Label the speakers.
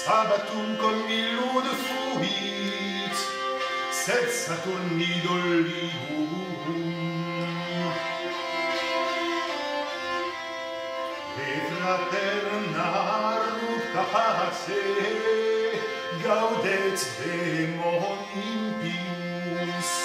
Speaker 1: Sabatum conilud fuit, sed Saturni dollibum. Et fraterna rupta pace, gaudet demon impius.